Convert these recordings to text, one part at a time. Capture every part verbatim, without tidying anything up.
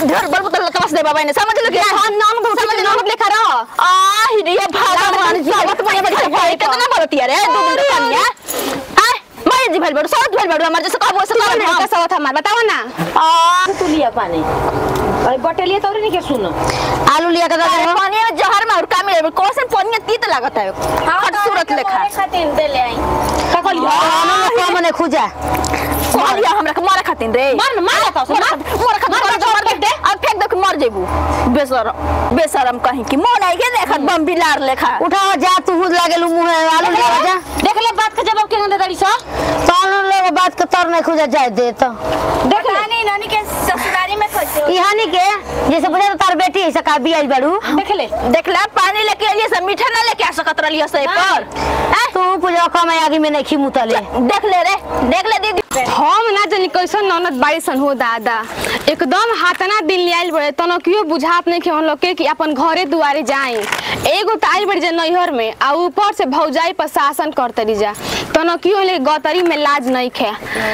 ढेर बड़ बोतल कस दे बाबा ने समझ लो कि हां नाम तो समझ नाम लिखा रहा आ ये भगवान सावत बड़े बड़े भाई कितना बोलती है रे दूध कन्या हां मैं जी भाई बड़ सावत भाई बड़ हमारे जैसे कहबो से कर का सावत हमार बताओ ना आ तू लिया पानी अरे बटलिया तोरे नहीं के सुनो आलू लिया का पानी में जहर में और का में कौन पानी तीत लागत है खट सूरत लेखा खातिर दे ले आई का कहलिया ना मने खुजा कहलिया हमरा के मारे खातिर रे मार मार का मार मोर खातिर मार दे अब फेंक दे मर जेबू बेशरम बेशरम कहीं की मोन आई के देखत बम बिलार लेखा उठा जा तू हुद लागेलू मुंह आलू ले जा देख ले बात के जवाब के दे दड़ी सा कौन लोग बात के तर नहीं खुजा जाए दे तो देख नानी नानी के ससुरारी में कैसे ई हानि के जैसे बुझे तो तार बेटी ऐसा का बियाज बड़ू देख ले देख ले पानी लेके आलिए सब मीठा ना लेके आ सकत रलियो से पर तू पूजा का मैं आगे में नहीं खिमुतले देख ले रे देख ले दीदी हम ना जानी कैसन ननद बाईसन हो दादा एकदम हाथना दिन लियाल बड़े तनो कियो बुझात नहीं कि हम लोग के कि अपन घरे दुआरे जाई एगो ताइल बड़ी जे नैहर में आ ऊपर से भौजाई पर शासन करतरी जा तनो कियो ले गतरी में लाज नहीं खे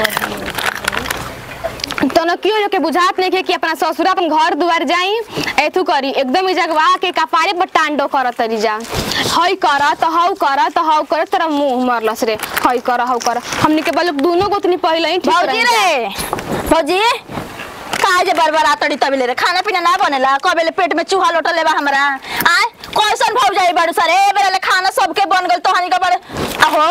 तनो कियो के बुझात नहीं खे कि अपना ससुर अपन घर दुआर जाई एथु करी एकदम जगवा के कपारे पर टांडो करतरी जा हई कर त हौ कर त हौ कर तेरा मुंह मरलस रे हई कर हौ कर हमनी के बलक दोनों गोतनी पहले ही ठीक भौजी रे भौजी काजे बरबरा तड़ी तबले रे खाना पीना ना बनेला कबेले पेट में चूहा लोटा लेबा हमरा आय कैसन भौजाई बड़ सर ए बेरा ले खाना सबके बन गल तो हनी के बड़ आहो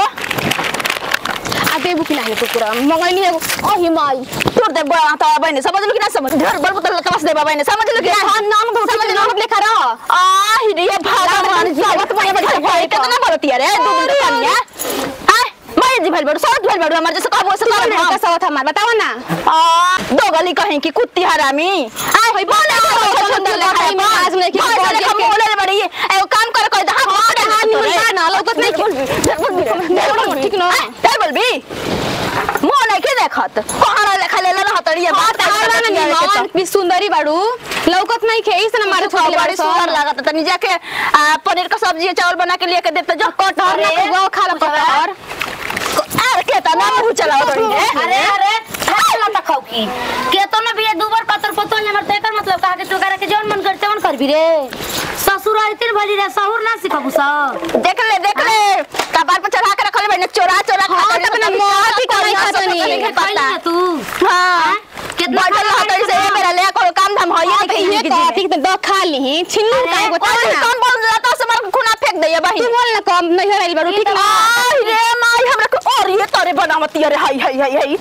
आ देबू कि नाही पूरा मंगैली एगो ओही माई तोर दे बड़ा त बहिनी समझ लो कि ना समझ ढेर बड़ बोतल कस दे बाबा ने समझ लो कि हां नाम तो समझ नाम लिखा रहा आ ये भगवान सावत बड़े बड़े भाई कितना बोलती है रे दूध कन्या आय मैं जी भाई बड़ सावत भाई बड़ हमारे जैसे कहबो से कर का सावत हमार बताओ ना आ दो गली कहीं की कुत्ती हरामी आय होई बोले सुंदर लेखाई में आज में की बोले बड़ी एगो काम कर कोई हां हां ना लौकत नहीं बोल ठीक ना चल बोल भी मोन है के देखत कहां लेखा ले लेला हतड़िया बात आला ना निमन भी सुंदरी बाड़ू लौकत नहीं खे इस न मारे छोड़ी बड़ी सुंदर लागत तनी जाके पनीर का सब्जी चावल बना के लेके देते जो कटहर ना गो खा ल कटहर अरे के तना मुंह चलाओ तोरी अरे अरे खाला त खाऊ की के तो ना बिया दुबर कतर पतो हमर तेकर मतलब कहा के तू करे के जौन मन करते मन करबी रे ससुर आइतिन भली रे सहुर ना सिखबू स देख ले देख ले कपार पर चढ़ा के रखले बने चोरा चोरा खा के अपना मोती करी खतनी पता तू हां कितना बैठल हतई से मेरा ले को काम धाम होई के ये का ठीक त खा ली छिन्नू का एगो तना कौन बोल रहा तो से मार खुना फेंक दे बहिन तू बोल ना कम नहीं हराइल बाड़ू ठीक ना रे माई हमरा और ये तोरे बनावती अरे हाय हाय हाय हाय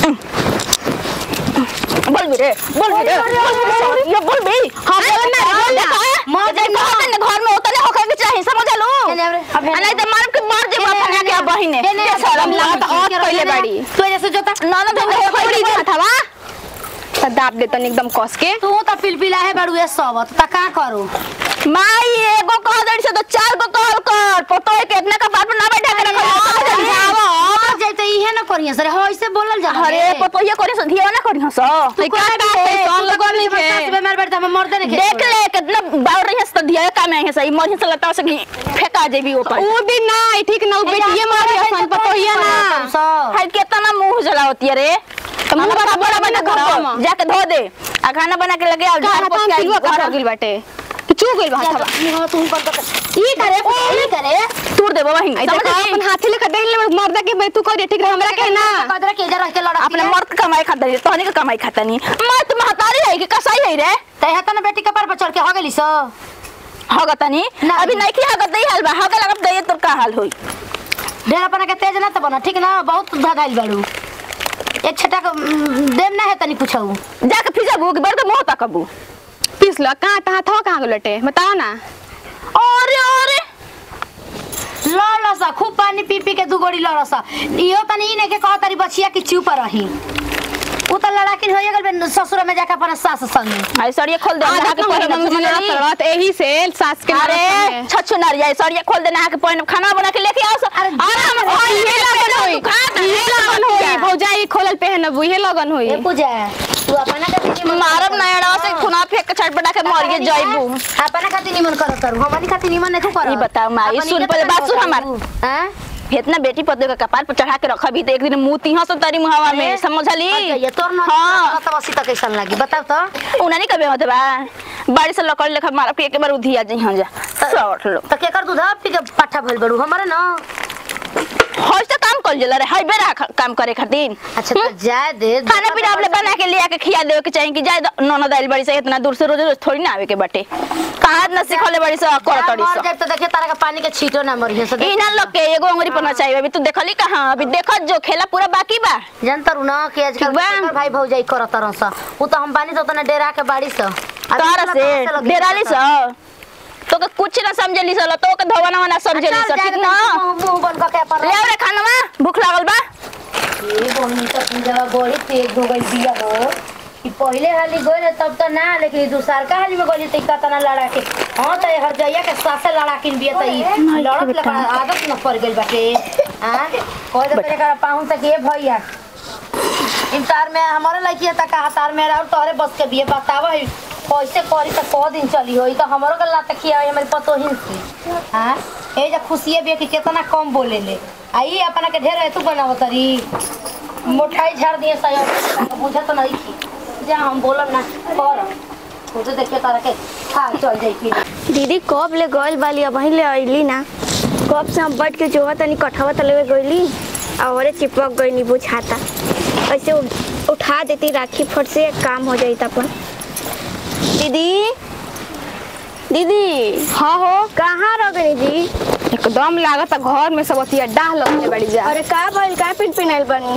बोल भी रे बोल भी रे ये बोल भी हां बोल ना बोल ना मार दे ना घर में उतने होके के चाहिए समझ लो नहीं तो मार के मार दे अपने के बहिने शर्म लागत और पहले बड़ी तू जैसे जोता ना ना तो पड़ी हथवा त दाब दे तन एकदम कस के तू त पिलपिला है बाड़ू ए सब त का करू माई एगो कह दे से तो चार गो कॉल कर पतो है कितना का बात ना बैठा के रखो जाओ जैते इहे न करिए सर हो ऐसे बोलल जा अरे पतो ये करे धिया ना करियो सो का का कौन लोगन नहीं के बेमार बैठा हम मर देने देख ले कितना बाउर रही है धिया का में है सही मर से लता से फेंका जेबी ऊपर वो भी ना ठीक ना बेटिए मारी असन पतो ही ना हाय कितना मुंह जलावती है रे मुंह बड़ा बड़ा बना घर जाके धो दे आ खाना बना के लगे आ खाना तो पिलवा का हो गेल बाटे तू चुप गइल बात हां तू कर ई करे ई करे तूर दे बाबा हिंग समझ अपन हाथी लेके देख ले मर्दा के मैं तू कर ठीक हमरा के ना कदरा के जरा के लड़ा अपने मर्द कमाई खाता रे तोहनी के कमाई खाता नहीं मत महतारी है कि कसाई है रे तै हता ना बेटी के पर चढ़ के हो गेली स हगतनी अभी नहीं की हगत नहीं हाल बा हगल लगत दे तोर का हाल होई ढेर अपन के तेज ना त बना ठीक ना बहुत धगाइल बाड़ू एक छटा देम ना है तनी पूछऊ जाके फिजा भूख बर के मोह तकबू पिसला कहां ता था कहां गलटे बताओ ना अरे अरे ललसा खूब पानी पी पी के दू गोड़ी ललसा इहो तनी ने के कह तारी बचिया की चुप रही उ त लड़ाकी होय गेल ससुर में जाके अपन सास संग आई सरिया खोल दे ना के एकदम जिला तरत एही से सास के अरे छछु नर जाए सरिया खोल दे ना के पहिन खाना बना के लेके आओ अरे ये लगन होई ये लगन होई भौजाई खोलल पहनबू ये लगन होई ए पूजा तू अपना खातिर मारब नयड़ा से खुना फेंक के छटपटा के मर के जाइबू अपना खातिर निमन कर करू हमनी खातिर निमन नहीं तू कर ई बताओ माई सुन पहले बात सुन हमार हां इतना बेटी पति का कपार पर चढ़ा के रखा भी तो एक दिन मुंह तीहा से तारी मुहावा में समझली। ये तोर न हाँ तब असी तक कैसन लागी बताओ तो। उना नहीं कबे होते बा बाड़ी से लकड़ लेखा मार के एक बार उधिया जी हां जा सौट लो त केकर दूध पी के पाठा भइल बड़ू हमरे न हर से काम कर जला रे हाय बेरा काम करे खातिर। अच्छा तो जाए दे खाना पीना आपने बना के लिया के खिया देवे के चाहिए कि जाए ननद आइल बड़ी से इतना दूर से रोज रोज थोड़ी ना आवे के बटे कहां न सिखले बड़ी से कर तड़ी से। मर जाए तो देखे तारा का पानी के छींटो ना मरिए से इना लोग के एगो अंगुरी पना चाहिए। अभी तू देखली कहां अभी देखत जो खेला पूरा बाकी बा जानतर ना कि आजकल केकर भाई भौजाई करत तरन सा उ तो हम बानी तो तना डेरा के बाड़ी से तारा से डेराली से तो के कुछ ना समझली सल तो के धवना ना समझली सल ठीक ना मुंह बन के पर ले रे खाना भूख लागल बा। ये बोनी तो पूजा गोड़ी तेज हो गई बिया हो कि पहले हाली गोले तब तो ना लेकिन दूसर का हाली में गोली तक तना लड़ा के हां त हर जइया के सासे लड़ा किन बिया त लड़त लगा आदत न पड़ गइल बाटे हां कोई तो तेरे का पाहुन तक ये भैया इंतार में हमारे लड़की तक का तार में और तोरे बस के बिया बतावा कैसे करी त को दिन चली होई तो हमरो गल्ला तक खिया हमारे पतो हिंसी हां ए जा खुशिए बिया कि कितना कम बोले ले आई अपना के ढेर है तू बनावतरी मोटाई झाड़ दिए सही बुझा तो नहीं की जा हम बोलब ना कर खुद देखे तारा के खा चल जाई पी दीदी कब ले गइल बाली अब ले आइली ना कब से हम बैठ के जोहा तनी कठवा तले गइली और चिपक गइनी बुझाता ऐसे उठा देती राखी फट से काम हो जाई त अपन। दीदी दीदी हाँ हो कहाँ रह गई दी एकदम लागत घर में सब अतिया डाह लगने बड़ी जा। अरे का भइल का पिन पिनाइल बनी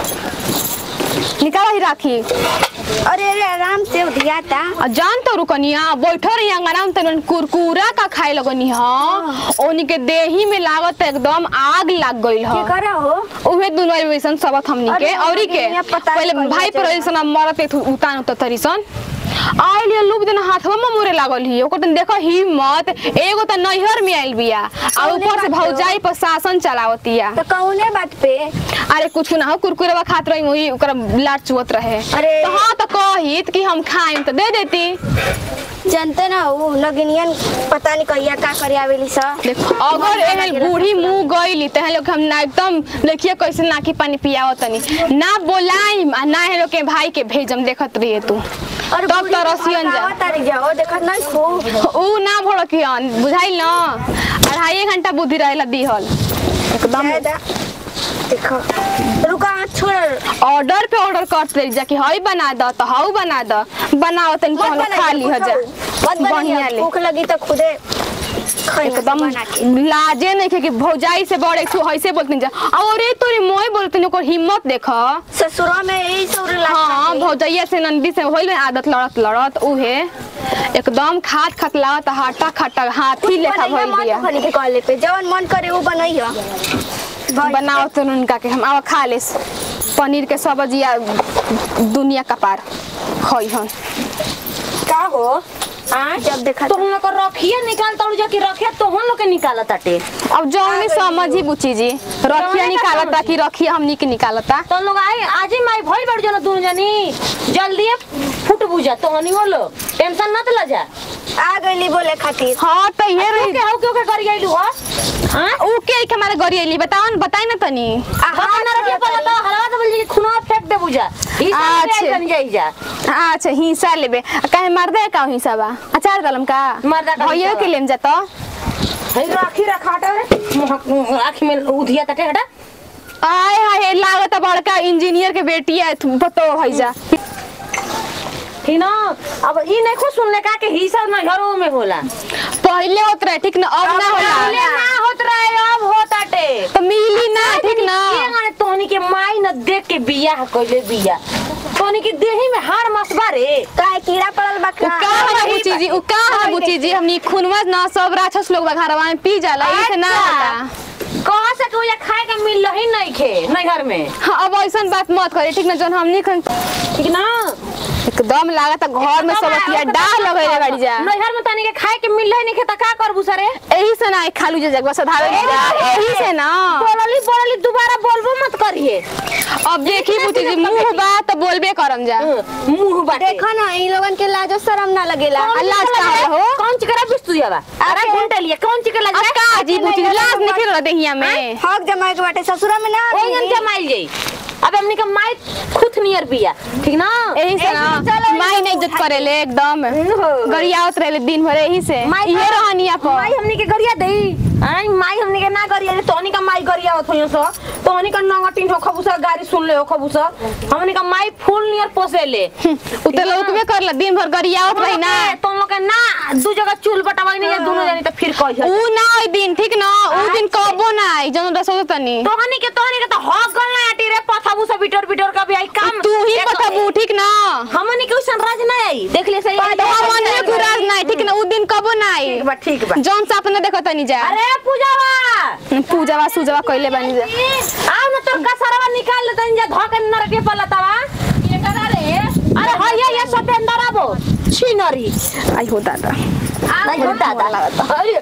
निकाला ही राखी। अरे अरे आराम से उधियाता आ जान तो रुकनिया बैठो रही अंगना में तन कुरकुरा का खाए लगनी हां ओनी के देही में लागत एकदम आग लाग गइल ह के करा हो उहे दुनो वैसन सब हमनी के औरी के पहले भाई पर ऐसन मरते उतान उत तरीसन आइल ये लोग दिन हाथवा में मोरे लागल ही ओकर तन देखो हिम्मत एगो त नैहर में आइल बिया आ ऊपर से भौजाई पर शासन चलावतिया तो कौने बात पे। अरे कुछ ना हो कुरकुरेवा खात रही वही ओकर लाट चुवत रहे अरे तो हां तो कहित कि हम खाएम तो दे देती जानते ना हो लगनियन पता नहीं कहिया का करे आवेली सा देखो अगर एहल बूढ़ी मुंह गईली त लोग हम ना एकदम देखिए कैसे नाकी पानी पियावत तनी ना बोलाइम आ ना हे लोग के भाई के भेजम देखत रहिए तू और तब तो रसियन जा तारी जाओ देखत नहीं खूब ऊ ना भड़कियन बुझाइल ना अढ़ाई घंटा बुद्धि रहेला दिहल एकदम देखो रुका छोड़ ऑर्डर पे ऑर्डर करते रही जाके हई बना द तो हाउ बना द बनाओ तनी तो खा ली हो जा बढ़िया ले भूख लगी तो खुदे एकदम लाजे नहीं के कि भौजाई से बड़े तू ऐसे बोलते जा अरे तोरी मोय बोलते न को हिम्मत देखो ससुरा में यही सब हां भौजाइया से नंदी से होइल आदत लड़त लड़त उहे एकदम खाट खटलावत हाटा खटा हाथी लेखा भइल बिया खाने के कॉले पे जवन मन करे वो बनइयो बनाओ तो उनका के हम आवा खा ले पनीर के सब्जिया दुनिया का पार खई हन का हो हां जब देखा तो हम लोग रखिए निकाल तोड़ जा के रखे तो हम लोग के निकालत आटे अब जौन में समझ ही बुची जी रखिया निकालता कि रखिया हमनी के निकालता तो लोग आए आज ही माई भइल बड़ जन दोनों जनी जल्दी फुट बुझा तो हनी हो लो टेंशन मत ल जा आ गईली बोले खातिर हां तो ये रही के हो क्यों के कर गइलू हो हां ऊ के के हमारे गरियली बताओ न बताई ना तनी हां ना रखिए पर तो हलवा तो बोल जी खुना फेंक दे बुझा ई सब बन जाई जा अच्छा हिस्सा लेबे काहे मार दे का हिस्सा बा अचार दलम का मर्दा का भइयो के लेम जा तो हे राखी रखाटा रे आँख में उधिया तटे हटा आय हाय लागत बड़का इंजीनियर के बेटी है पतो है जा ठीक ना अब ई नहीं खुद सुनने का के हिस्सा ना घरों में होला पहले होत रहे ठीक ना अब ना होला पहले ना होत रहे अब होताटे तो मिली ना ठीक ना ये गाने तोहनी के माई न देख के बियाह कइले बिया तोहनी के देही में हाड़ मसबा रे काहे कीड़ा पड़ल बा उ का है बुची जी उ का है बुची जी हमनी खूनवा ना सब राक्षस लोग घरवा में पी जाला ई से ना होता कहां से कोई खाए के मिल ही नहीं खे नहीं घर में अब ऐसन बात मत करे ठीक ना जन हमनी ठीक ठीक ना एकदम लागत घर में सब किया डाल लगे रे गाड़ी जा नैहर में तनी के खाए के मिल नहीं खेता का करबू सरे एही से ना खालू जे जगह सधावे जा एही से ना बोलली बोलली दोबारा बोलबो मत करिए। अब देखी बुची जी मुंह बा तो बोलबे करम जा मुंह बाटे देखो ना इन लोगन के लाजो शरम ना लगेला। अल्लाह का हो कौन चिकरा बिस्तुया बा अरे घंटा लिए कौन चिकरा लग का जी बुची लाज निकल रहा देहिया में हक जमाए के बाटे ससुरा में ना ओजन जमाइल जाई। अब हमनी का माई खुद नियर बिया ठीक ना एही से ना माई नहीं इज्जत करेले एकदम गरियावत रहले दिन भर एही से माई इहे रहनिया पर माई हमनी के गरिया देई आई माई हमनी के ना गरिया तोनी का माई गरिया होत होय सो तोनी का नंगटिन हो खबुसा गाड़ी सुन ले हो खबुसा हमनी का माई फुल नियर पोसेले उते लोकबे करला दिन भर गरियावत रही ना तुम लोग के ना दू जगह चूल बटावाई नहीं दोनों जानी त फिर कहि ऊ ना ओइ दिन ठीक ना ऊ दिन कबो ना आई जन रसो तनी तोहनी के तोहनी के त हक गलना आटी रे पथाबू सब बिटर बिटर का भी आई काम तू ही पथाबू ठीक ना हमनी के उसन राज ना आई देख ले सही तो मन में गुराज ना ठीक ना ऊ दिन कबो ना आई ठीक बा ठीक बा जौन सा अपने देखो तनी जा अरे पूजावा पूजावा सुजावा कइले बानी जा आओ ना तोर का सरवा निकाल ले तनी जा धके नरके पलतावा ये करा रे अरे भैया ये सतेंद्र आबो छिनरी आई हो दादा नहीं होता था अरे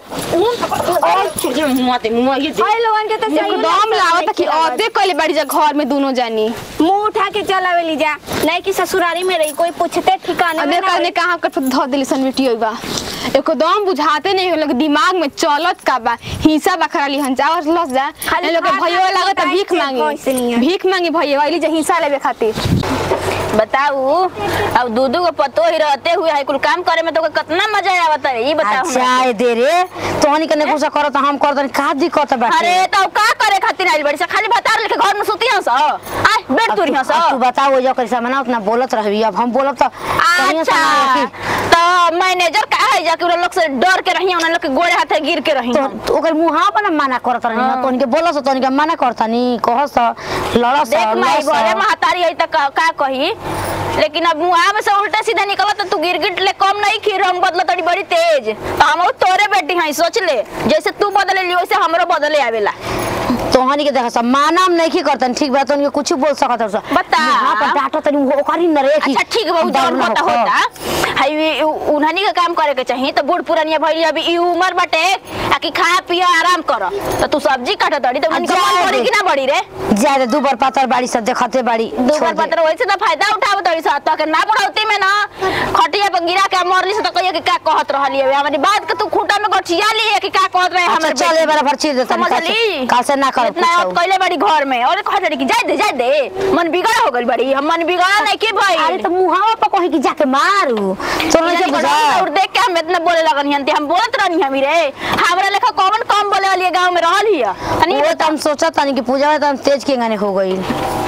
उन मुआते मुआ ये भाई लोगन के तो एकदम लागत कि औते कइले बाड़ी जा घर में दोनों जानी मुंह उठा के चलावेली जा नहीं कि ससुरारी में रही कोई पूछते ठिकाने में अबे करने कहां कर ध दिली सन बेटी बा एकदम बुझाते नहीं लोग दिमाग में चलत का बा हिस्सा बखराली हन जावर लस जा ए लोग भइयो लागत भीख मांगी भीख मांगी भइयो वाली जे हिस्सा लेवे खातिर बताऊ अब दूधू को पतो ही रहते हुए है कुल काम करे में तो कितना मजा आवता है ये बताओ अच्छा दे रे तोहनी के ने कुछ करो त हम कर दनी का दिक्कत बाटे अरे तो का करे खातिर आइल बड़ी से खाली बता लेके घर में सुती हंस आ बैठ तू हंस तू बताओ जो कैसा मना उतना बोलत रहबी अब हम बोलब त अच्छा तो मैनेजर का है जाके उन लोग से डर के रही उन लोग के गोड़े हाथे गिर के रही तो ओकर मुंह पर मना करत रही तोहनी के बोलस तोहनी के मना करतनी कहस लड़स देख माई गोरे महतारी है त का कही लेकिन अब मुआ में से उल्टा सीधा निकला तो तू गिरगिट ले कम नहीं खीर हम बदला तड़ी बड़ी तेज तो हम तोरे बेटी हैं सोच ले जैसे तू बदले ली वैसे हमरो बदले आवेला तोहनी के देखा सब मानम नहीं की करतन ठीक बा तोहनी के कुछ बोल सकत हो बता हां पर डाटा तनी ओकरी न रे अच्छा ठीक बा जौन होता होता हई उन्हनी के काम करे के चाहिए तो बूढ़ पुरानिया भइली अभी ई उम्र बाटे आ कि खा पिया आराम कर तो तू सब्जी काट दड़ी तो मन कम बड़ी कि ना बड़ी रे ज्यादा दुबर पातर बाड़ी सब देखते बाड़ी दुबर पातर वैसे तो फायदा उठाव दड़ी सा तो के ना बढ़ौती में ना खटिया पे गिरा के मरली से तो कहिए कि का कहत रहली है हमारी बात के तू खूंटा में गठिया ली है कि का कहत रहे हमर चले बराबर चीज देता समझली काल से ना कर इतना कइले बड़ी घर में और कह रही कि जाय दे जाय दे मन बिगड़ हो गइल बड़ी हम मन बिगड़ा नहीं के भाई अरे तो मुहावा पर कहि कि जाके मारू तो नहीं बुझा और देख के हम इतना बोले लगन हन हम बोलत रहनी हम रे हमरा लेखा कौन कम बोले वाली गांव में रहल हिया तनी वो तो हम सोचत तनी कि पूजा त तेज के गाने हो गई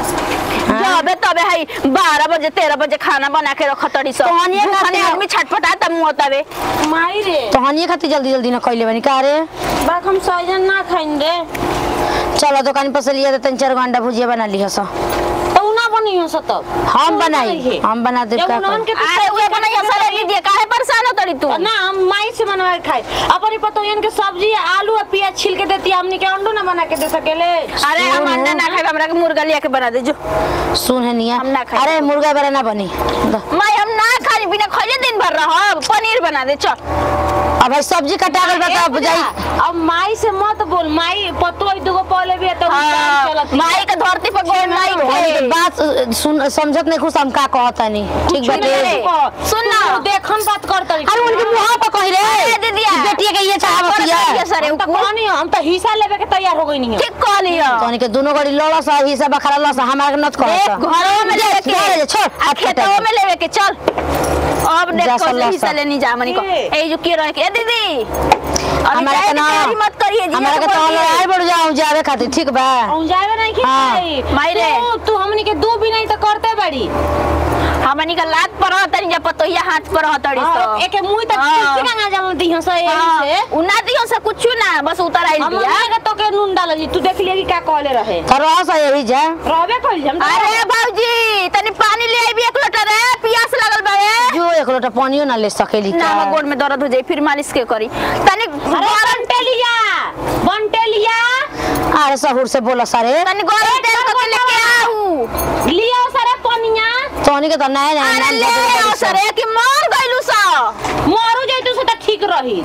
जबे तबे हई बारह बजे तेरह बजे खाना बना के रख तड़ी सब तोहनी खाने आदमी छटपटा त मुंह तबे माई रे तोहनी खाती जल्दी जल्दी न कइले बनी का रे बाक हम सजन ना खाइन रे चलो दुकान पर से लिया तो तीन चार अंडा भुजिया बना लियो सो तो ना बनी हो सब हम बनाई हम बना दे का अरे वे बनाई सारे लीजिए काहे परेशान हो तड़ी तू ना हम माई से बनवा के खाए अपनी पतोयन के सब्जी आलू और प्याज छिल के देती हमनी के अंडो ना बना के दे सकेले अरे हम अंडा ना खाए हमरा के मुर्गा लिया के बना दे जो सुन है निया हम ना खाए अरे मुर्गा बना ना बनी मैं हम ना खाई बिना खइले दिन भर रहब पनीर बना दे चल अब भाई सब्जी कटा गल बता बुझाई अब माई से मत बोल माई पतोय दुगो पहले भी तो चलत माई के धरती पर गोल माई के बात सुन समझत नहीं खुश हम का कहता नहीं ठीक बाटे सुन ना देखन बात करत अरे उनके मुंह पर कहि रे दीदिया बेटिया के ये चाहवतिया सरे तो कोनी हम तो हिस्सा लेवे के तैयार हो गई नहीं ठीक कह लियो तोनी के दोनों गड़ी लड़ा सा हिस्सा बखरा लसा हमारा के नत कह घरों में लेवे के छोड़ खेतों में लेवे के चल अब देख कौन हिस्सा लेनी जा मनी को ए जो के रह के दीदी हमारा के ना मत करिए जी हमारा के तो लड़ाई बढ़ जाऊं जावे खातिर ठीक बा हम जावे नहीं हाँ। कि माई रे तू हमनी के दू भी नहीं तो करते बड़ी हमनी का लात पर तनी जा पतोहिया हाथ पर तड़ी सो एके मुई तक हाँ। किसी का जाम दियो से यही से उना दियो से कुछ ना बस उतर आइल हम दिया के तो के नून डालली तू देख लिया कि का कहले रहे करवा सा यही जा रहबे कइल हम अरे बाबूजी तनी पानी ले आइबी एक लोटा रे प्यास लगल बा रे जो एक लोटा पानियो ना ले सकेली ना का हम गोड़ में दर्द हो जाई फिर मालिश के करी तनी बंटेलिया बंटेलिया अरे सहूर से बोला सारे तनी गरम तेल को लेके आऊ लियो सारे पनिया तोहनी के तो नए नए अरे नाम ले बदल आओ बदल सर ए कि मर गइलू सा मरू जैतु से त ठीक रही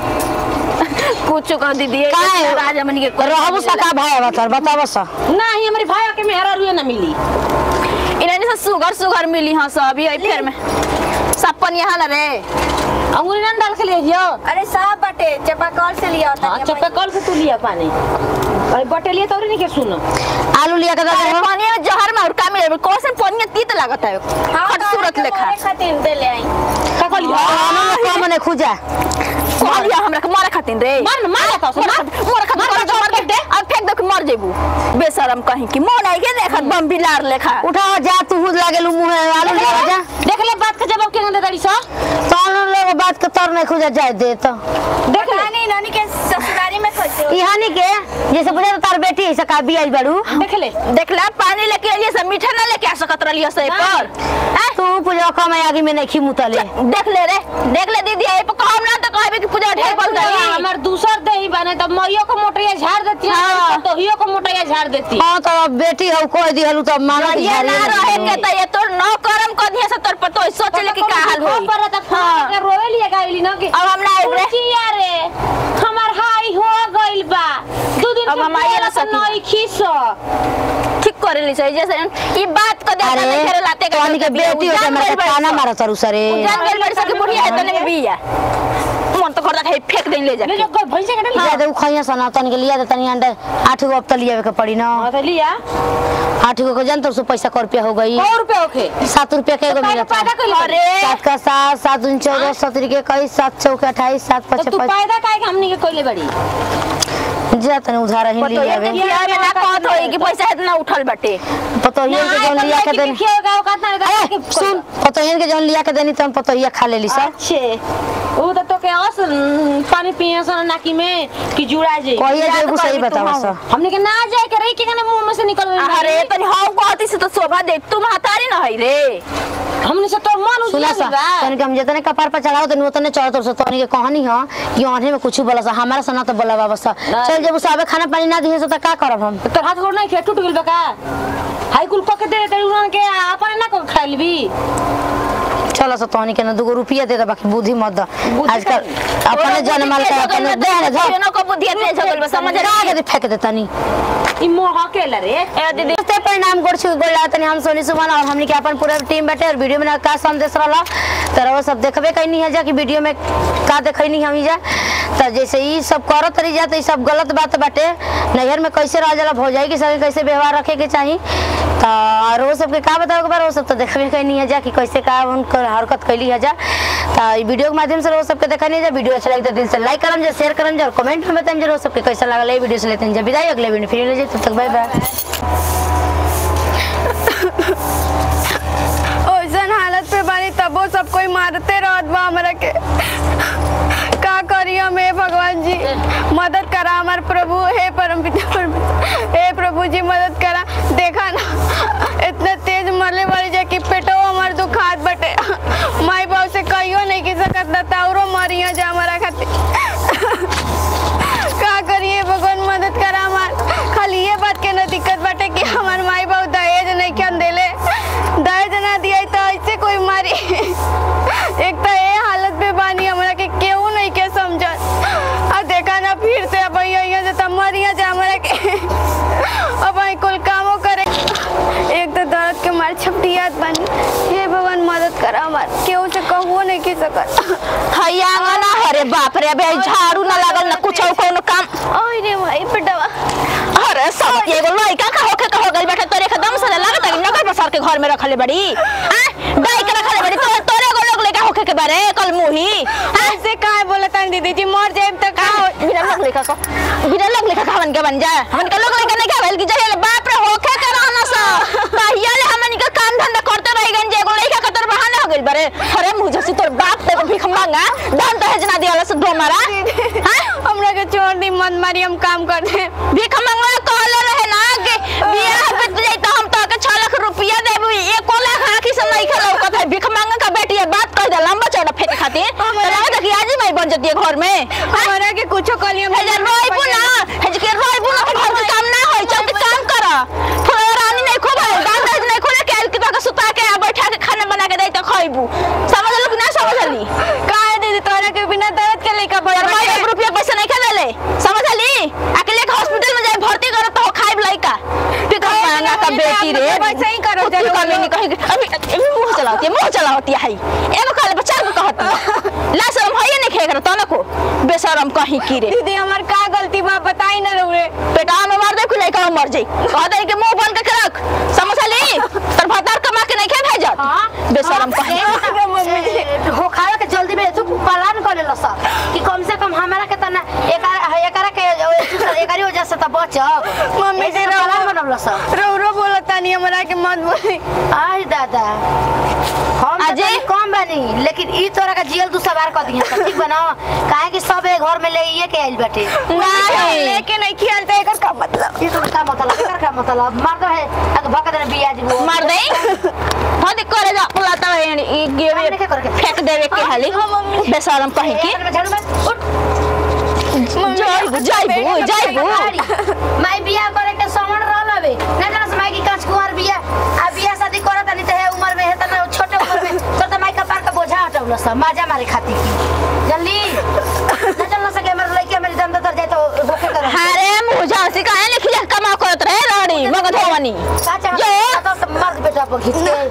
कुछ कह दीदी काहे? राजा मनी के रहबू सका भाई बता बताव सा नहीं हमारी भाई के मेहरा रुए ना मिली इन्हें से सुगर सुगर मिली हां सब ये फिर में सपन यहाँ ना रे अंगूरी ना डाल के ले जियो अरे साहब बटे चापाकल से लिया होता हां चप्पे कल से तू लिया पानी अरे बटे लिए तोरे नहीं के सुनो आलू लिया के दे अरे पानी में जहर में और का मिले कौन से पानी में तीत लागत है खट सूरत लेखा खातिर दे ले आई का कल का मने खुजा कौन लिया हमरा के मारे खातिर रे मार मार का मार मार खातिर मार के दे अब फेंक दे के मर जेबू बेशरम कहीं की मोन आई के देखत बम बिलार लेखा उठा जा तू हुद लागेलू मुंह आलू लिया जा देख ले बात का जवाब के दे दड़ी सा तोन लोग बात के तर नहीं खुजा जाए दे तो देख ले नानी नानी के ससुरारी में खोजो इहानी के जैसे बुझे तार बेटी ऐसा का भी आई बड़ू देख ले देख ले पानी लेके आइए सब मीठा ना लेके आ सकत रहिए से पर तू पूजा का मैं आगे में नहीं खी मुतले देख ले रे देख ले दीदी ए पर कहम ना तो कहबे कि पूजा ढेर बोल दई हमार दूसर दही बने तो मइयो को मोटरिया झाड़ देती है तो हियो को मोटरिया झाड़ देती हां तो बेटी हो कोई दिहलू तो मानो की ये ना रहे के त ये तो नौ करम क दिए से तोर पर तो सोच ले कि का हाल होई पर त फोन के रोए लिए गाइली न कि अब हम ना आइब रे चिया रे हमार हाई हो गइल बा दो दिन अब के हम आइए ना बाद सकी। नई खीस ठीक करे ली चाहिए जैसे ई बात को देखा अरे नहीं फेरे लाते के तोनी के बेटी हो जा मेरे ताना मारो तरू सरे जान गइल बड़ी सके बुढ़िया है तने में बिया मन तो करदा है फेंक देन ले जा ले जो भैंसे के जा दे खइया सना तनी के लिया दे तनी अंडा आठ गो अब त लिया के पड़ी ना हां तो लिया आठ गो को जन तो पैसा कर रुपया हो गई सौ रुपए होखे सात रुपया के एगो मिला पैदा कइल अरे सात का सात सात दूनी चौदह सत्रह के इक्कीस सात चौके अट्ठाईस सात तो पच्चीस तू पैदा काहे के हमनी के कइले बड़ी जा तनी उधार ही तो लिया ये बे बिया में ना कहत होई कि पैसा इतना उठल बाटे पतोहिया के जौन लिया के देनी देखियो गांव का अरे सुन पतोहिया के जौन लिया के देनी तुम पतोहिया खा लेली सब अच्छे वो तो तो के अस पानी पिए सन नाकी में कि जुड़ा जे कहिए जेबू सही बतावा सा हमने के ना जाए के रही के कने मुंह में से निकल अरे तनी हाउ कहती से तो शोभा दे तू महतारी न है रे हमने से तोर मन सुना उजिया सा बा तनी के हम जतने कपार पर चढ़ाओ तनी उतने चढ़ तोर से तनी के कहानी ह कि आने में कुछ बोला सा हमारा सना तो बोला बाबा सा चल जब साबे खाना पानी ना दिए तो का करब हम तोर हाथ गोड़ नहीं खे टूट गेल बा का हाई कुल को के दे दे उन के अपन ना को खा लेबी चलो सा तनी के ना दो रुपया दे दे बाकी बुद्धि मत द आजकल अपने जनमल के अपने दे ना धो न को बुद्धि ते झगल बस समझ समझ आ के फेंक दे तनी ई मोह के ला रे ए दीदी नमस्ते परिणाम गोड़ छु गोड़ तनी हम सोनी सुमन और हमनी के अपन पूरा टीम बैठे और वीडियो में का संदेश रहला तर वो सब देखबे कइनी है जा कि वीडियो में का देखैनी हम जा त जैसे ई सब करत रही जा त ई सब गलत बात बाटे नैहर में कैसे रह जाला भौजाई के संगे कैसे व्यवहार रखे के चाहिए त और वो सब के का बताओ के बार वो सब तो देखबे कइनी है जा कि कैसे का उनकर हरकत कैली है जा त ई वीडियो के माध्यम से वो सब के देखनी जा वीडियो अच्छा लगे तो दिल से लाइक करम जा शेयर करम जा और कमेंट में बताएं जा वो सब के कैसा लागल ए वीडियो से लेते हैं जा विदाई अगले वीडियो फिर ले जाए तब तक बाय बाय ओइसन हालत पे बानी तबो सब कोई मारते रहत बा हमरा के का करी हम हे भगवान जी मदद करा हमार प्रभु हे परमपिता परमेश्वर हे प्रभु जी मदद करा देखा ना इतना तेज मरले वाली जा कि पेटो हमार दुखात बटे माई बाप से कहियो नहीं की सकत ना ताउरो मरियो जा हमारा खातिर का करिए भगवान मदद करा हमार खाली ये बात के ना दिक्कत बाटे कि हमार माई बाप दहेज नहीं क्या देले दहेज ना दिया तो ऐसे कोई मारी एक तो ये हालत में बानी हमरा के केहू नहीं के समझत अब देखा ना फिर से अब यहाँ से तब मरिया जा हमरा के अब आई कुल कामों करे एक तो दर्द के मार छपटियात बानी हे भगवान मदद करा हमार केहू से कहू नहीं की सकत हैया ना अरे बाप रे बे झाड़ू ना लागल ना कुछ कोनो काम ओए रे भाई बेटवा अरे सब एगो लइका का होके का हो गइल बेटा तोरे एकदम से लागत है नगर बसार के घर में रखले बड़ी हां बाई के रखले बड़ी तोरे तोरे एगो लोग लइका होके के बारे कल मुही ऐसे काहे बोलत है दीदी जी मर जाए तो का हो बिना लोग लइका को बिना लोग लइका का बन के बन जा हमन के लोग लइका नहीं कहल कि जहे बाप रे होके के रहना सा कहिया ले हमन के काम धंधा करते रह गन जे एगो लइका के तोर बहाना हो गइल बारे अरे मुझे से तोर बाप ते भीख मांगा दान दहेज ना दियाला से दो मारा हां हमरा के छोड़ दी मत मारी हम काम कर दे भीख मांगवा कहले रहे ना कि बियाह पे जाई त हम तो के छह लाख रुपया देबू एको लाख आखी से नहीं खेलौ कथा भीख मांगे का बेटी बात कह दे लंबा चौड़ा फेंक खातिर हमरा देखि आज ही बन जती घर में हमरा के कुछो कलियो हे जे रोइबू ना हे जे के रोइबू ना घर के काम ना होई चल के काम कर रानी नहीं खूब दान दहेज नहीं खोले के के सुता के बैठा के खाना खइबू समझ लो कि ना समझली काहे दीदी तोरा के बिना दर्द के लइका बड़ यार मैं एक रुपया पैसा नहीं खेले समझली अकेले के हॉस्पिटल में जाए भर्ती करो तो खाइब लइका फिर कह मांगा का बेटी रे वैसे ही करो तू कमी नहीं कहीं अभी अभी मुंह चलाती है मुंह चलाती है एगो काले बच्चा को कहती ला शर्म है नहीं खेकर तो न को बेशरम कहीं की रे दीदी हमर का गलती बा बताई ना रे बेटा में मार दे कोई लइका मर जाई कह दे के मुंह बंद के रख समझली तर भतार कमा के नहीं खे भेजत हां बेशरम कहीं हो खाए के जल्दी में तू पालन कर ले सब कि कम से कम हमारा के तना एकार एकार के एकारी वजह से त बचब मम्मी से पालन बनल सब रो रो बोलता नहीं हमरा के मत बोली आई दादा हम अजय? अजय कम बनी लेकिन ई तोरा का जियल दू सवार कर दिया ठीक बना काहे कि सब घर में ले ये के आइल बैठे नहीं लेके नहीं खेलते एकर का मतलब ये तो का मतलब एकर का मतलब मार दो है अग भका देना बिया जी वो मार दे हद करे जा पुलाता है ई गेवे फेंक देवे के हाली बेशरम कहीं की झाड़ू में उठ जाइबू जाइबू जाइबू मैं बिया करे के समण रहल हवे ना जाना समय की कांच कुंवर बिया आ बिया शादी करत नहीं त है उम्र में है त ना छोटे उम्र में तो त माई का पार का बोझा हटौल सब मजा मारे खाती की जल्दी ना चल सके हमर लइके मेरी दम दर जाए तो होके कर अरे मुझा से काहे लिखी जा कमा करत रहे रानी मगध होवनी चाचा जो तो मर्द बेटा पर खींच के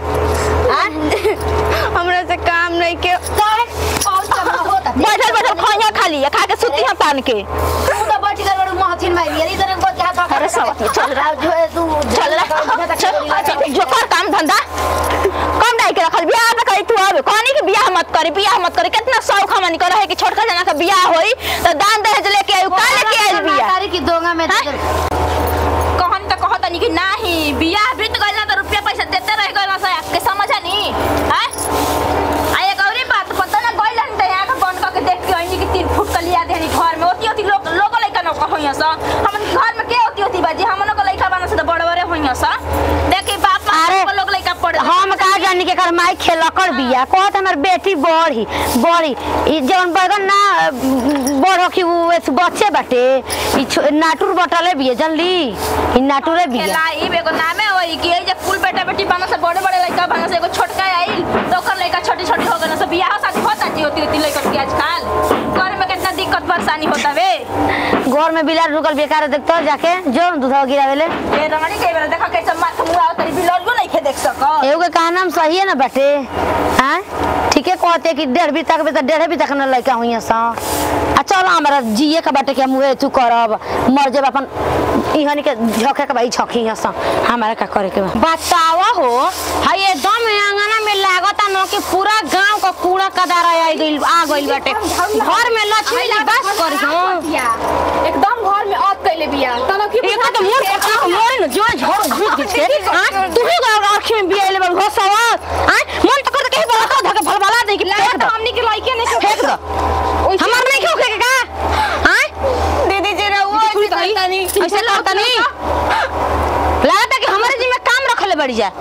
हां हमरा से काम नहीं के काहे और कमा होता बैठल बैठल खाया खाली खा के सुती है पान के तू तो बैठ कर बड़ महथिन माई मेरी तरह को क्या था अरे सब चल रहा जो है तू चल रहा चल जो कर काम धंधा कम नहीं के रखल बियाह में करी तू अब कहनी कि बियाह मत करी बियाह मत करी कितना शौक हमनी कर है कि छोटका जना का बियाह होई तो दान दहेज लेके आयु का लेके आइल बियाह तारी की दोंगा में कहन त कहत नहीं कि नाही बियाह बीत गइल ना तो रुपया पैसा देते रह गइल से के समझा नहीं हैं आ एक औरी बात पता ना गइल न त यहाँ का बन के देख के आइनी कि तीन फुट का लिया देनी घर में ओती ओती लोग लोग लइका न कहिया सा हमन घर में के ओती ओती बाजी हमन को लइका बना से तो बड़ बड़े होइया सा देखी बाप मां को लोग लइका पड़े हम का जानी के कर माई खेलकर बिया कहत हमर बेटी बड़ी बड़ी ई जवन बगन ना बड़ की वो बच्चे बाटे ई नाटुर बटले बिया जानली ई नाटुरे बिया खेलाई बेगो नामे होई कि ए जे कुल बेटा बेटी बना से बड़े बड़े लइका बना से एगो छोटका आइल तो ओकर लइका छोटी छोटी हो गना से बियाह शादी होता जी होती होती लइका के आजकल घर में कितना दिक्कत परेशानी होता वे घर में बिलार रुकल बेकार देखतो जाके जो दूधवा गिरावेले ए रमणी के बेरा देखा कैसे माथ मुआ तरी बिलरियो नहीं खे देख सको एगो के कहना हम सही है ना बेटे हैं ठीके कहते कि डेढ़ भी तक तो डेढ़ भी तक न लइका हुइया सा आ चल हमरा जिए के बाटे के हम उहे तू करब मर जब अपन इहनी के झोके के भाई झोकी हसा हमारा का करे के बतावा हो हाय एकदम आंगना में लागता न कि पूरा गांव का कूड़ा कदार आ गइल आ गइल बाटे घर में लक्ष्मी जी बस कर हो एकदम घर में औत कइले बिया तनो की एक तो मोर पका मोर न जो झोर घुस दिछे हां तू ही गांव आंख में बिया ले हो सवा हां मन तो कर के बड़ा का धके भलभला दे कि फेंक दो हमनी के लइके नहीं फेंक दो हमार नहीं क्यों के का हां दीदी जी रहुआ तनी ऐसे लगता नहीं लगता कि हमारे जी में काम रखले बढ़ जा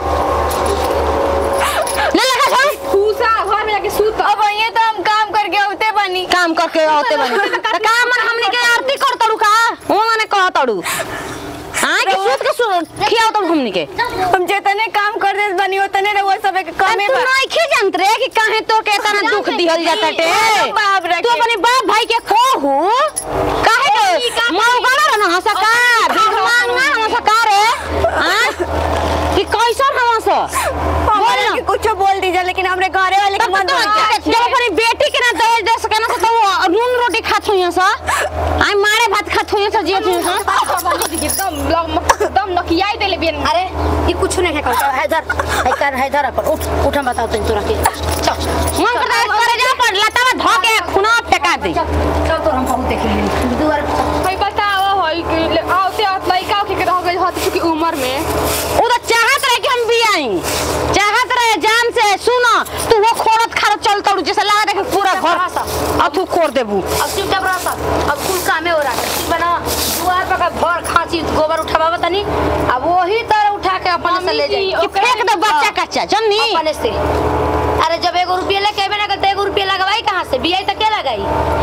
ले लगा जाओ फूसा घर में जाके सूत अब ये तो हम काम करके आते बनी काम करके आते बने तो काम मन हमने के आरती कर तड़ू का वो माने कह तड़ू हां कि सूत के सूत खियाओ तब हमने के हम जितने काम कर दे बनी उतने रहुआ सब के कमे तू नहीं खे जानत रे कि काहे तो के तना दुख दिहल जाता टे बाप रे तू अपने बाप भाई के खोहू काहे के मौगला न हसका भगवान ना हसका रे हां कि कैसन हवस बोल कि कुछ बोल दीजिए लेकिन हमरे घरे वाले के मन जब अपनी बेटी के ना दहेज दे सके ना तो नून रोटी खात होइया सा आई मारे भात खात होइया सा जियत होइया सा एकदम एकदम नकियाई देले बियन अरे ये कुछ नहीं है कहता हैदर हैदर हैदर अपन उठ उठ हम बताओ तनी तोरा के चल मन करता है करे जा पर लतावा धो के खुना फेंका दे चल तो हम बहुत देख लेंगे दुआर भाई बताओ होई कि आते आत लइका के रह गई हाथ चुकी उम्र में वो तो चाहत रहे कि हम भी आई चाहत रहे जान से सुनो तू वो खोरत खारत चल तड़ू जैसे लगा दे कि पूरा घर अथु खोर देबू अब चुपचाप रह सब अब कुल कामे हो रहा है बना दुआर पर का भर खांसी गोबर उठावा तनी अब वही तरह उठा के अपन से ले जाई कि फेंक दे बच्चा कच्चा जन्नी अपने से अरे जब एगो रुपया लेके आबे ना तो एगो रुपया लगवाई कहां से बियाई त के लगाई का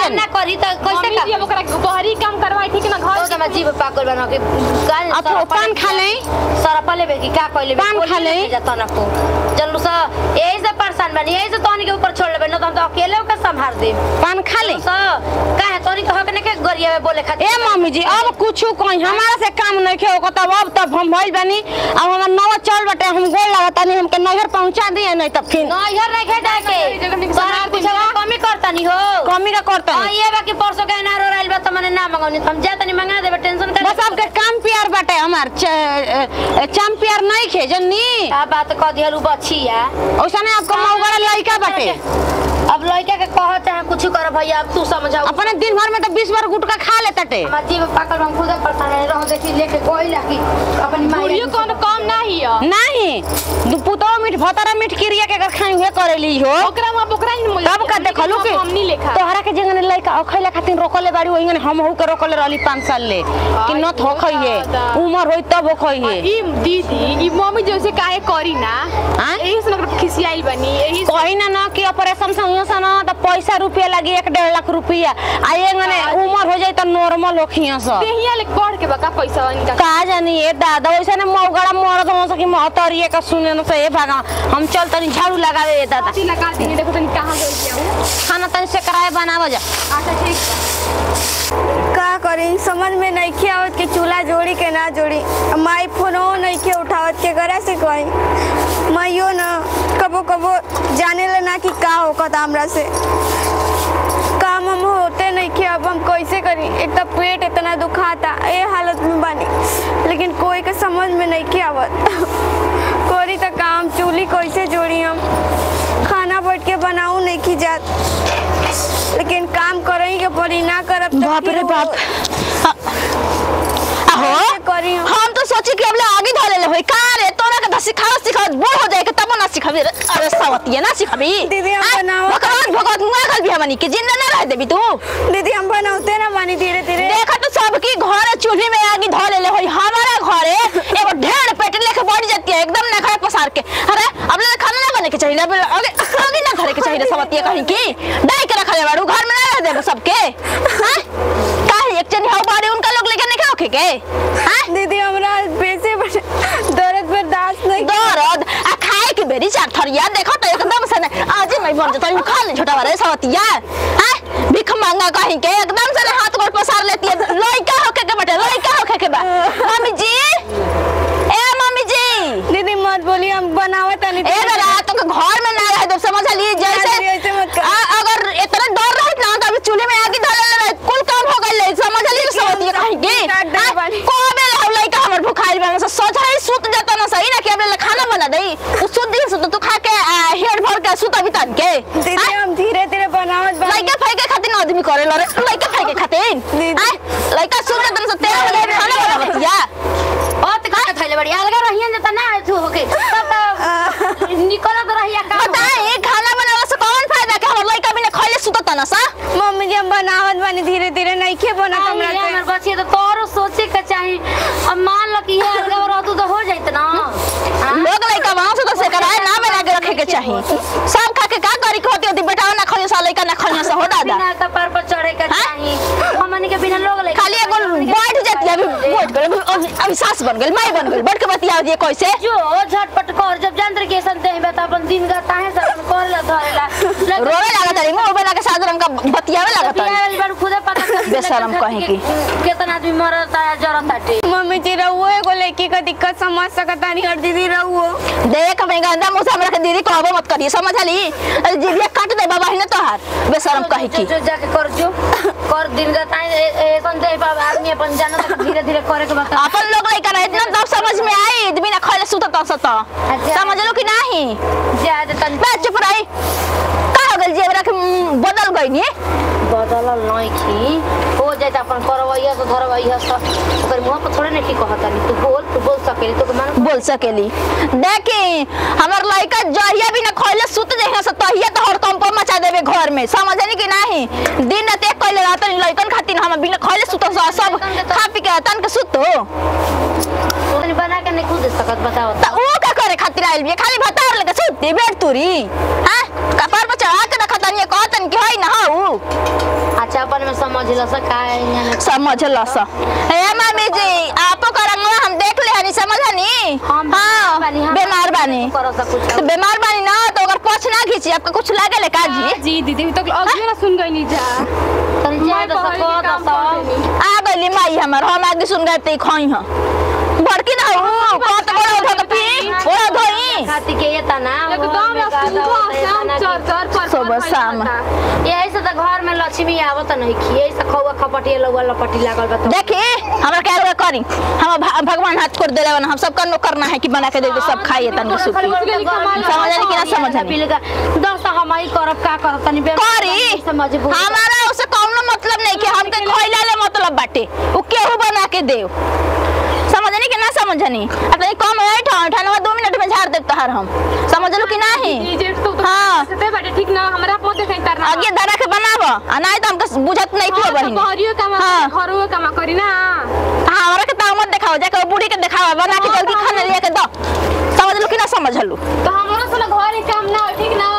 काम ना करी तो कैसे मम्मी जी अब ओकरा बहरी काम करवाई थी कि ना घर तो मैं जीव पागल बना के कान अब वो पान खा ले सरपा लेबे की का कहले पान खा ले जाता ना को जल्लू सा यही से परेशान बनी यही से तोनी के ऊपर छोड़ लेबे न तो हम तो अकेले ओके संभाल दे पान खा ले सा काहे तोनी के हक ने के गरिया में बोले खातिर ए मम्मी जी अब कुछ कहीं हमारा से काम नहीं खे ओको तब अब तब हम भइल बनी अब हमर नवा चल बटे हम गोल लागत नहीं हमके नहर पहुंचा दिए नहीं तब फिर नहर नहीं खे जाके सारा कुछ कमी करता नहीं हो कमी का करता हां ये बाकी परसों के ना रो राइल बा त मने ना मंगाउनी हम जा तनी मंगा देबे टेंशन कर बस आपके काम प्यार बटे हमार चम प्यार नहीं खे जन्नी आ बात क दिहलु बछिया ओसने आपको मौगड़ा लइका बटे अब लइका के कह चाहे कुछ कर भैया अब तू समझाओ अपने दिन भर में तो बीस बार गुटका खा लेता टे हमार जीव पाकल हम खुद परेशान है रहो देखी लेके कोई लाकी अपनी माई कौन कम नहीं है नहीं दु पुतो मीठ भतरा मीठ क्रिया के अगर खाई हुए करेली हो ओकरा में ओकरा ही मिल तब का देखलू के हमनी लेखा तोहरा के जंगने लइका अखैला खातिर रोकले बाड़ी ओइगन हम हु के रोकले रहली पाँच साल ले कि न थोखई है उम्र होई तब होखई है ई दीदी ई मम्मी जैसे काहे करी ना हां एही से ओकरा खिसियाइल बनी एही कोई ना ना कि ऑपरेशन संगे से ना तो पैसा रुपया लगी एक डेढ़ लाख रुपया आ एगने उम्र हो जाई तो नॉर्मल होखिया सब देहिया ले बढ़ के बका पैसा इनका का जानी ए दादा वैसे ने मौगड़ा मरद हो सकी महतरिए का सुने न से ए भागा हम चल तनी झाड़ू लगावे ए दादा ची लगा देंगे देखो तनी कहां गई क्या खाना तनी से कराए बनाव जा अच्छा ठीक का करी समझ में नहीं खे आवत कि चूल्हा जोड़ी के ना जोड़ी माई फोनो नहीं खे उठावत के करे से कहीं माइयो ना कबो कबो जाने ले ना कि का होकत हमरा से काम हम होते नहीं खे अब हम कैसे करी एक तो पेट इतना दुखाता ए हालत में बनी लेकिन कोई के समझ में नहीं खे आवत कोरी तो काम चूल्ही कैसे जोड़ी हम खाना बैठ के बनाऊं नहीं की जात लेकिन काम करही के पड़ी ना करब तो बाप रे बाप आहो करी हम हम तो सोची कि अबले आगे धरे ले होई का रे तोरा के दसी खाओ सिखाओ बूढ़ हो जाए के तब ना सिखाबी अरे सावतिया ना सिखाबी दीदी हम बनावत भगवान भगवान मुआ खल भी हमनी के जिंदा ना रह देबी तू दीदी हम बनाते ना मानी धीरे धीरे देखा तो सबकी घर चूल्हे में आगे धरे ले होई हमारा घरे एगो ढेर पेट लेके बढ़ जाती है एकदम ना खड़े पसार के अरे अबले खाना ना बने के चाहिए अबले आगे आगे ना धरे के चाहिए सावतिया कहीं की डाई के रखले बाड़ू घर में ना रह देबो सबके हां काहे एक जन हाउ बाड़े उनका लोग लेके नहीं खाओ के हां दीदी हमरा पैसे दर्द बर्दाश्त नहीं दर्द आ खाए के बेरी चार थरिया देखो तो एकदम से आज मैं बन जाता हूं खा ले छोटा वाला सावतिया हैं भिख मांगा कहीं के एकदम से हाथ गोड़ पसार लेती है लइका होके के बेटा लइका होके के बा मम्मी जी ए मम्मी जी दीदी मत बोली हम बनावत नहीं ए जरा तो घर में ना रह दो समझ ली जैसे ऐसे मत कर। आ, अगर इतना डर रहत ना तो चूल्हे में आगे धर ले कुल काम हो गइल समझ ली सावतिया कहीं के को बेल हो लइका हमर भुखाइल बा से सोझाई सुत जाता ना सही ना कि अब खाना बना दई उ सुत दी सुत तू खा के हेड भर के सुत अभी तन के दीदी हम धीरे धीरे बनावत बा लइका फाइके खातिर आदमी करे रे लइका फाइके खातिर दीदी। लइका सुत जाता ना तेरा बजे खाना बनावतिया ओ त का थैले बड़ी अलग रहियन जता ना तू होके तब निकलत रहिया का बताए खाना बनावे से कौन फायदा के हमर लइका बिना खइले सुतता ना सा मम्मी जी हम बनावत बानी धीरे धीरे नहीं खे बना हमरा से हमर बच्चे तो तोरो सोचे के चाही अब मान ल कि है अलग रहतू तो हो जाइत ना लोग लइका वहां से तो से कराए ना बना के रखे के चाहिए सब खा के का करी के होती होती बेटा ना खइयो सा लइका ना खइयो सा हो दादा बिना कपार पर चढ़े के चाही हमनी के बिना लोग ले खाली एगो बैठ जाती है अभी बैठ गए अभी अभी सास बन गई माई बन गई बैठ के बतिया दिए कैसे जो झटपट कर जब जंत्र के संते है बता अपन दिन का काहे सब कर ल धरेला रोवे लागत है मुंह बना के साधारण का बतियावे लागत है बिया बार खुदे पता कर बेशरम कहे की कितना आदमी मरता है जरता है मम्मी जी रहुओ एगो लड़की का दिक्कत समझ सकता नहीं और दीदी रहुओ देख अपने गंदा मुंह से हमरा के दीदी कहबो मत करिए समझ ली जीविया काट दे बाबा हिने तोहार बेशरम कहे की जो जाके कर जो कर दिन का ताए ए संते बाबा आदमी अपन जाना तो धीरे धीरे करे के बता अपन लोग लइका रहे इतना तब समझ में आई बिना खइले सुतता सता समझ लो कि नहीं ज्यादा तन बे चुप रही का हो गइल जेबरा के बदल गई नी बदल नहीं की हो जाए अपन करवैया तो धरवैया सब ओकर मुंह पर थोड़े नहीं की कहता नहीं तू बोल तू बोल सकेली तो मन बोल सकेली देखी हमर लइका जहिया भी ना खइले सुत जहिया से तहिया तो हड़कंप मचा देबे घर में समझनी कि नहीं दिन रात एक कइले रहत लइकन खातिर हम बिना खइले सुत सब खा पी के तन के सुतो तू बना के नहीं खुद सकत बताओ त ओ का करे खातिर आइल बिया खाली भतार लगे सुती बैठ तुरी हां कपार पर चढ़ा के रखत नहीं कहतन कि होई ना हो अच्छा समझला सा का है समझ लो सा ए मामी जी आपो करंगवा हम देख ले हनी समझ हनी हम हां बानी, हम बीमार बानी करो सा कुछ तो बीमार बानी ना तो अगर पोछ ना खींची आपका कुछ लागे ले का जी जी दीदी तो अगले ना सुन गई नहीं जा तनी जाए तो सको तो आ गली माई हमर हम आगे सुन गए ते खई हां बड़की ना हो कत बड़ा उठा के पी ओरा धोई खाती के ये तना एकदम सुबह शाम चर चर पर सुबह शाम यही से तो घर में लक्ष्मी आवत नहीं खिए से खौवा खपटी लौवा लपटी लागल बा तो देखी हमरा क्या हुआ करी हम भ- भगवान हाथ कर देले हम सबका नो करना है कि बना के दे दे सब खाइए तन सुखी समझनी कि ना समझनी दस हमारी करब का करब तनी बे करी समझ हमारा उसे कौनो मतलब नहीं कि हमके खइला ले मतलब बाटे उ केहू बना के देव समझनी कि ना समझनी अब ये कम है ठा ठा दो मिनट में झाड़ देता हर हम समझ लो कि नहीं जे तो हाँ। से बैठे ठीक ना हमरा पो देखै करना आगे दरा के बनाव आ नहीं तो हमके बुझत नहीं क्यों बहिनी घरियो काम हाँ। घरो काम करी ना हां हमरा के ताव मत दिखाओ जाके बूढ़ी के दिखावा बना के जल्दी खाना ले के दो समझ लो कि ना समझ लो तो हमरो से घर काम ना ठीक ना